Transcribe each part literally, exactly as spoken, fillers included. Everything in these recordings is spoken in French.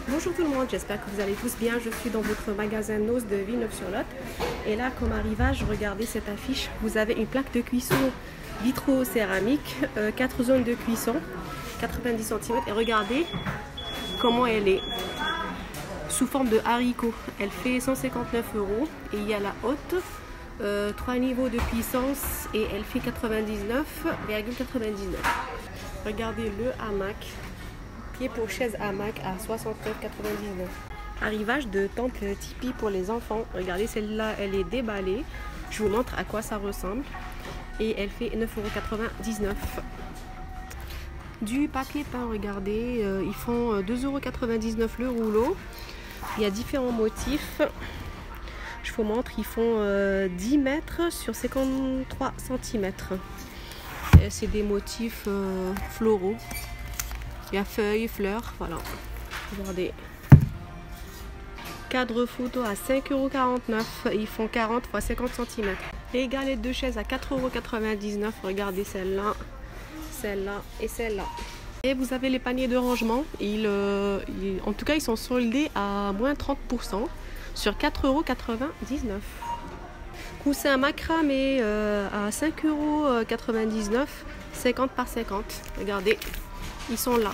Bonjour tout le monde, j'espère que vous allez tous bien. Je suis dans votre magasin Noz de Villeneuve-sur-Lot. Et là, comme arrivage, regardez cette affiche. Vous avez une plaque de cuisson vitro-céramique, euh, quatre zones de cuisson, quatre-vingt-dix centimètres. Et regardez comment elle est, sous forme de haricot. Elle fait cent cinquante-neuf euros. Et il y a la haute, euh, trois niveaux de puissance, et elle fait quatre-vingt-dix-neuf virgule quatre-vingt-dix-neuf. Regardez le hamac. Pour chaise hamac à soixante-neuf virgule quatre-vingt-dix-neuf. Arrivage de tente Tipeee pour les enfants. Regardez, celle-là, elle est déballée. Je vous montre à quoi ça ressemble. Et elle fait neuf euros quatre-vingt-dix-neuf. Du papier peint, regardez, euh, ils font deux euros quatre-vingt-dix-neuf le rouleau. Il y a différents motifs. Je vous montre, ils font euh, dix mètres sur cinquante-trois centimètres. C'est des motifs euh, floraux. Il y a feuilles, fleurs, voilà. Regardez. Cadre photo à cinq euros quarante-neuf. Ils font quarante fois cinquante centimètres. Les galettes de chaise à quatre euros quatre-vingt-dix-neuf. Regardez celle-là, celle-là et celle-là. Et vous avez les paniers de rangement. Ils, euh, ils, en tout cas, ils sont soldés à moins trente pour cent sur quatre euros quatre-vingt-dix-neuf. Coussin macramé euh, à cinq euros quatre-vingt-dix-neuf. cinquante par cinquante. Regardez. Ils sont là.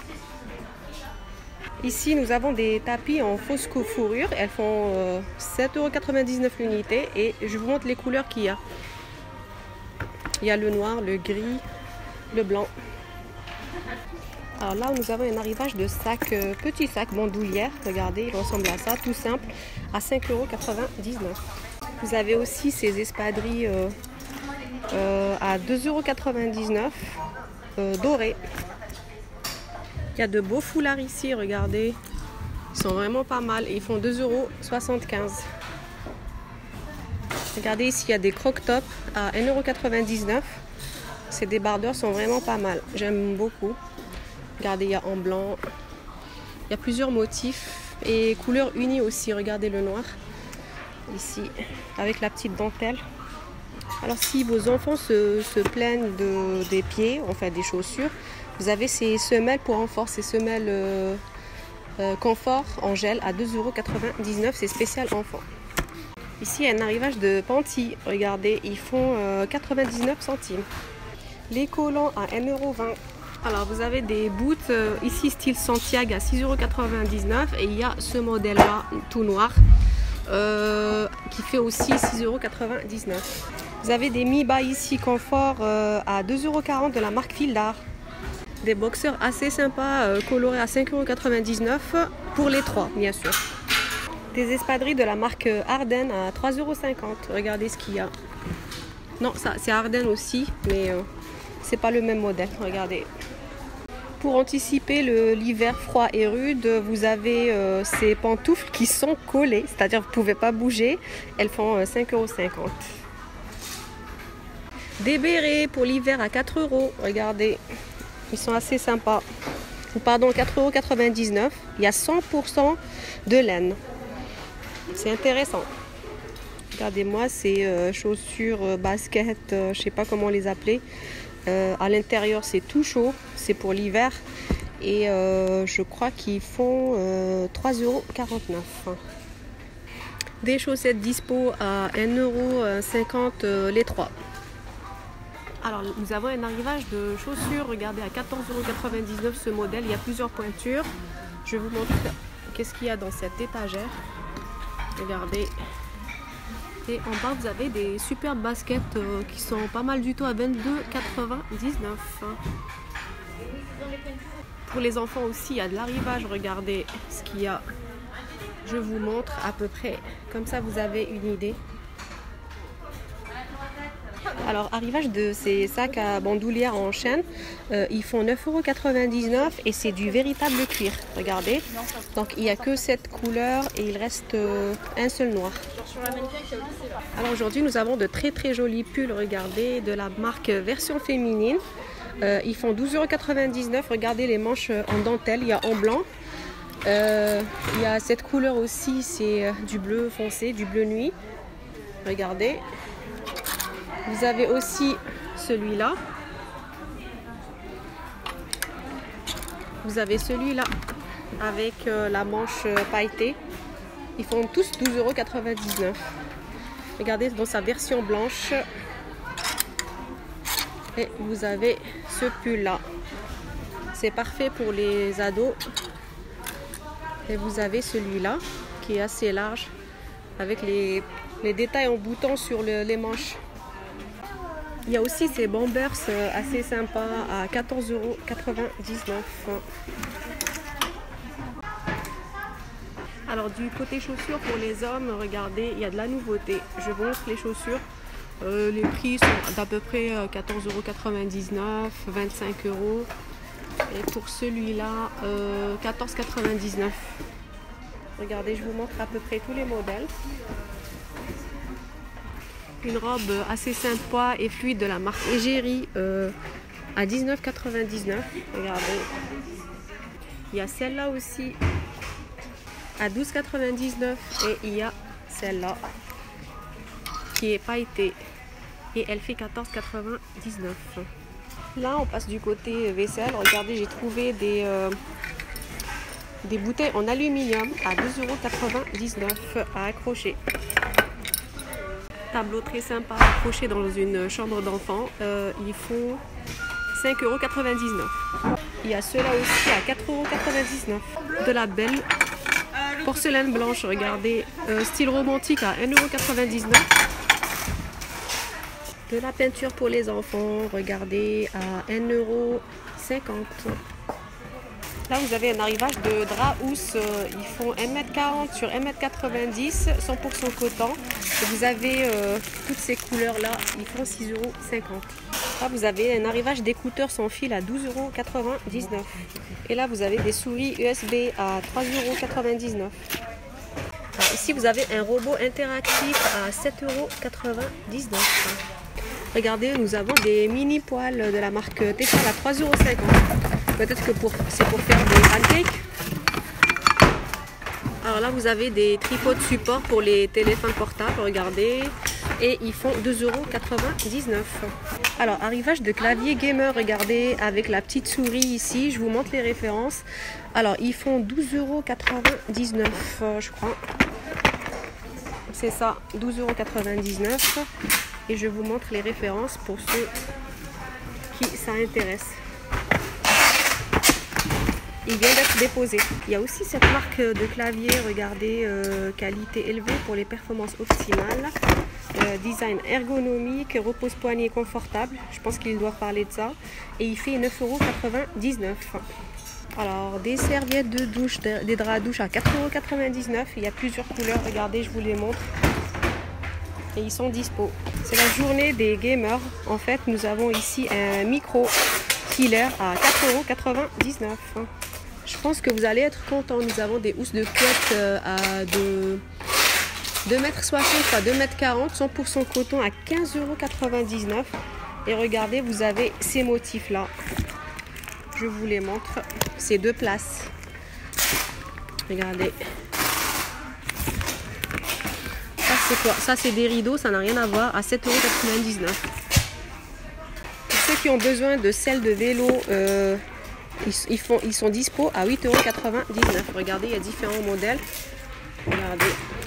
Ici, nous avons des tapis en fausse fourrure. Elles font euh, sept euros quatre-vingt-dix-neuf l'unité. Et je vous montre les couleurs qu'il y a. Il y a le noir, le gris, le blanc. Alors là, nous avons un arrivage de sac, euh, petit sac bandoulière. Regardez, il ressemble à ça, tout simple, à cinq euros quatre-vingt-dix-neuf. Vous avez aussi ces espadrilles euh, euh, à deux euros quatre-vingt-dix-neuf, euh, dorés. Il y a de beaux foulards ici, regardez. Ils sont vraiment pas mal. Ils font deux euros soixante-quinze. Regardez ici, il y a des croque-tops à un euro quatre-vingt-dix-neuf. Ces débardeurs sont vraiment pas mal. J'aime beaucoup. Regardez, il y a en blanc. Il y a plusieurs motifs et couleurs unies aussi. Regardez le noir. Ici, avec la petite dentelle. Alors si vos enfants se, se plaignent de, des pieds, enfin des chaussures, vous avez ces semelles pour renfort, ces semelles euh, euh, confort en gel à deux euros quatre-vingt-dix-neuf, c'est spécial enfant. Ici, il y a un arrivage de Panty, regardez, ils font euh, quatre-vingt-dix-neuf centimes. Les collants à un euro vingt. Alors, vous avez des boots euh, ici style Santiago à six euros quatre-vingt-dix-neuf et il y a ce modèle-là, tout noir, euh, qui fait aussi six euros quatre-vingt-dix-neuf. Vous avez des mi-bas ici confort euh, à deux euros quarante de la marque Fildar. Des boxeurs assez sympas, euh, colorés à cinq euros quatre-vingt-dix-neuf pour les trois, bien sûr. Des espadrilles de la marque Ardennes à trois euros cinquante. Regardez ce qu'il y a. Non, ça c'est Ardennes aussi, mais euh, c'est pas le même modèle. Regardez. Pour anticiper l'hiver froid et rude, vous avez euh, ces pantoufles qui sont collées, c'est-à-dire vous ne pouvez pas bouger. Elles font euh, cinq euros cinquante. Des bérets pour l'hiver à quatre euros. Regardez. Ils sont assez sympas. Pardon, quatre euros quatre-vingt-dix-neuf. Il y a cent pour cent de laine. C'est intéressant. Regardez-moi ces euh, chaussures, euh, baskets, euh, je ne sais pas comment les appeler. Euh, à l'intérieur, c'est tout chaud. C'est pour l'hiver. Et euh, je crois qu'ils font euh, trois euros quarante-neuf. Des chaussettes dispo à un euro cinquante euh, les trois. Alors, nous avons un arrivage de chaussures, regardez, à quatorze euros quatre-vingt-dix-neuf ce modèle. Il y a plusieurs pointures. Je vous montre qu'est-ce qu'il y a dans cette étagère. Regardez. Et en bas, vous avez des superbes baskets euh, qui sont pas mal du tout à vingt-deux euros quatre-vingt-dix-neuf. Pour les enfants aussi, il y a de l'arrivage. Regardez ce qu'il y a. Je vous montre à peu près. Comme ça, vous avez une idée. Alors, arrivage de ces sacs à bandoulière en chaîne, euh, ils font neuf euros quatre-vingt-dix-neuf et c'est du véritable cuir. Regardez. Donc, il n'y a que cette couleur et il reste euh, un seul noir. Alors, aujourd'hui, nous avons de très très jolis pulls. Regardez, de la marque version féminine. Euh, ils font douze euros quatre-vingt-dix-neuf. Regardez les manches en dentelle. Il y a en blanc. Euh, il y a cette couleur aussi, c'est du bleu foncé, du bleu nuit. Regardez. Vous avez aussi celui-là. Vous avez celui-là. avec euh, la manche euh, pailletée. Ils font tous douze euros quatre-vingt-dix-neuf. Regardez dans sa version blanche. Et vous avez ce pull là. C'est parfait pour les ados. Et vous avez celui-là qui est assez large avec les, les détails en boutons sur le, les manches. Il y a aussi ces bombers assez sympas à quatorze euros quatre-vingt-dix-neuf. Alors du côté chaussures pour les hommes, regardez, il y a de la nouveauté. Je vous montre les chaussures. Euh, les prix sont d'à peu près quatorze euros quatre-vingt-dix-neuf, vingt-cinq euros. Et pour celui-là, euh, quatorze euros quatre-vingt-dix-neuf. Regardez, je vous montre à peu près tous les modèles. Une robe assez sympa et fluide de la marque Égérie euh, à dix-neuf euros quatre-vingt-dix-neuf. Regardez. Il y a celle-là aussi à douze euros quatre-vingt-dix-neuf et il y a celle-là qui est pailletée et elle fait quatorze euros quatre-vingt-dix-neuf. Là, on passe du côté vaisselle. Regardez, j'ai trouvé des, euh, des bouteilles en aluminium à deux euros quatre-vingt-dix-neuf à accrocher. Tableau très sympa à accrocher dans une chambre d'enfant. Euh, ils font cinq euros quatre-vingt-dix-neuf. Il y a ceux-là aussi à quatre euros quatre-vingt-dix-neuf. De la belle porcelaine blanche, regardez, euh, style romantique à un euro quatre-vingt-dix-neuf. De la peinture pour les enfants, regardez, à un euro cinquante. Là, vous avez un arrivage de drap housse. Ils font un mètre quarante sur un mètre quatre-vingt-dix, cent pour cent coton. Et vous avez euh, toutes ces couleurs-là, ils font six euros cinquante. Là, vous avez un arrivage d'écouteurs sans fil à douze euros quatre-vingt-dix-neuf. Et là, vous avez des souris U S B à trois euros quatre-vingt-dix-neuf. Ici, vous avez un robot interactif à sept euros quatre-vingt-dix-neuf. Regardez, nous avons des mini poêles de la marque Tefal à trois euros cinquante. Peut-être que pour, c'est pour faire des pancakes. Alors là, vous avez des tripots de support pour les téléphones portables, regardez. Et ils font deux euros quatre-vingt-dix-neuf. Alors, arrivage de clavier gamer, regardez, avec la petite souris ici. Je vous montre les références. Alors, ils font douze euros quatre-vingt-dix-neuf, euh, je crois. C'est ça, douze euros quatre-vingt-dix-neuf. Et je vous montre les références pour ceux qui ça intéresse. Il vient d'être déposé. Il y a aussi cette marque de clavier, regardez, euh, qualité élevée pour les performances optimales. Euh, design ergonomique, repose-poignet confortable. Je pense qu'ils doivent parler de ça. Et il fait neuf euros quatre-vingt-dix-neuf. Alors, des serviettes de douche, des draps à douche à quatre euros quatre-vingt-dix-neuf. Il y a plusieurs couleurs, regardez, je vous les montre. Et ils sont dispo. C'est la journée des gamers. En fait, nous avons ici un micro killer à quatre euros quatre-vingt-dix-neuf. Je pense que vous allez être contents. Nous avons des housses de couette à de deux mètres soixante à deux mètres quarante, cent pour cent coton à quinze euros quatre-vingt-dix-neuf. Et regardez, vous avez ces motifs là. Je vous les montre. C'est deux places. Regardez. Ça c'est quoi? Ça c'est des rideaux, ça n'a rien à voir, à sept euros quatre-vingt-dix-neuf. Pour ceux qui ont besoin de selles de vélo, euh, ils, ils, font, ils sont dispo à huit euros quatre-vingt-dix-neuf. Regardez, il y a différents modèles. Regardez.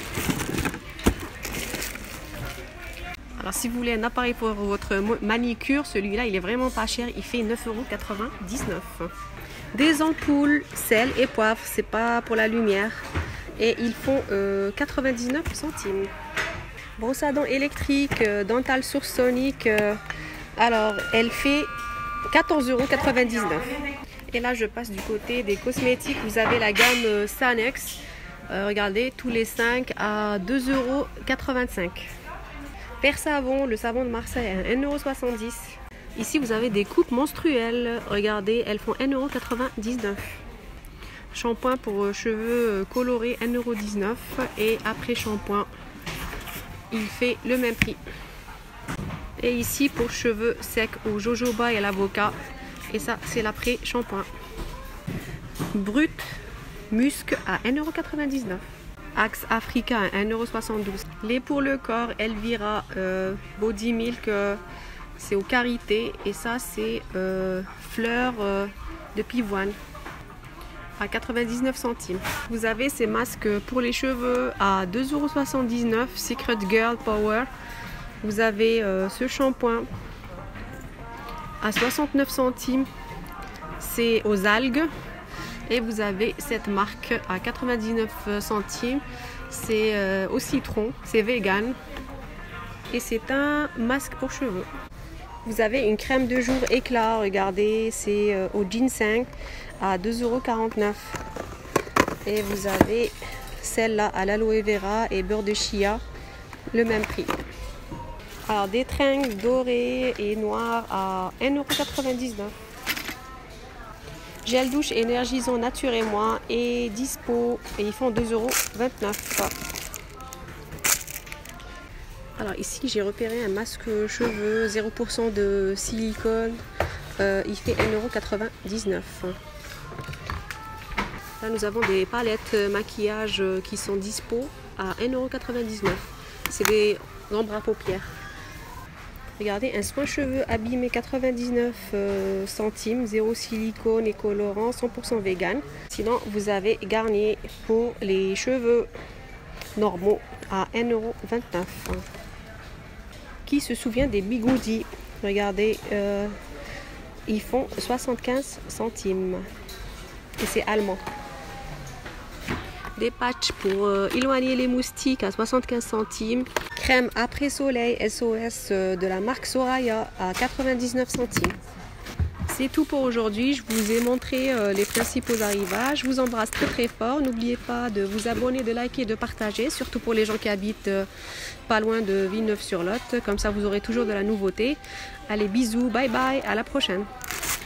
Alors si vous voulez un appareil pour votre manicure, celui-là il est vraiment pas cher, il fait neuf euros quatre-vingt-dix-neuf. Des ampoules, sel et poivre, c'est pas pour la lumière. Et ils font euh, quatre-vingt-dix-neuf centimes. Brosse à dents électrique, euh, Dental Source Sonic, euh, alors elle fait quatorze euros quatre-vingt-dix-neuf. Et là je passe du côté des cosmétiques, vous avez la gamme euh, Sanex, euh, regardez, tous les cinq à deux euros quatre-vingt-cinq. Per Savon, le savon de Marseille à un euro soixante-dix. Ici vous avez des coupes menstruelles, regardez, elles font un euro quatre-vingt-dix-neuf. Shampoing pour cheveux colorés un euro dix-neuf et après shampoing il fait le même prix. Et ici pour cheveux secs au jojoba et à l'avocat, et ça c'est l'après shampoing. Brut musc à un euro quatre-vingt-dix-neuf. Axe Africa à un euro soixante-douze. Les pour le corps Elvira euh, Body Milk, euh, c'est au karité et ça c'est euh, fleurs euh, de pivoine. à quatre-vingt-dix-neuf centimes. Vous avez ces masques pour les cheveux à deux euros soixante-dix-neuf, Secret Girl Power. Vous avez euh, ce shampoing à soixante-neuf centimes, c'est aux algues. Et vous avez cette marque à quatre-vingt-dix-neuf centimes, c'est euh, au citron, c'est vegan. Et c'est un masque pour cheveux. Vous avez une crème de jour éclat, regardez, c'est euh, au ginseng à deux euros quarante-neuf. Et vous avez celle-là à l'aloe vera et beurre de chia, le même prix. Alors des tringles dorées et noires à un euro quatre-vingt-dix-neuf. Gel douche énergisant Nature et Moi est dispo et ils font deux euros vingt-neuf. Alors ici j'ai repéré un masque cheveux zéro pour cent de silicone, euh, il fait un euro quatre-vingt-dix-neuf. Là nous avons des palettes maquillage qui sont dispo à un euro quatre-vingt-dix-neuf. C'est des ombres à paupières. Regardez, un soin cheveux abîmé quatre-vingt-dix-neuf euh, centimes, zéro silicone et colorant, cent pour cent vegan. Sinon, vous avez Garnier pour les cheveux normaux à un euro vingt-neuf. Qui se souvient des bigoudis? Regardez, euh, ils font soixante-quinze centimes. Et c'est allemand. Des patchs pour euh, éloigner les moustiques à soixante-quinze centimes. Crème après soleil S O S euh, de la marque Soraya à quatre-vingt-dix-neuf centimes. C'est tout pour aujourd'hui. Je vous ai montré euh, les principaux arrivages. Je vous embrasse très très fort. N'oubliez pas de vous abonner, de liker, de partager. Surtout pour les gens qui habitent euh, pas loin de Villeneuve-sur-Lot. Comme ça vous aurez toujours de la nouveauté. Allez, bisous, bye bye, à la prochaine.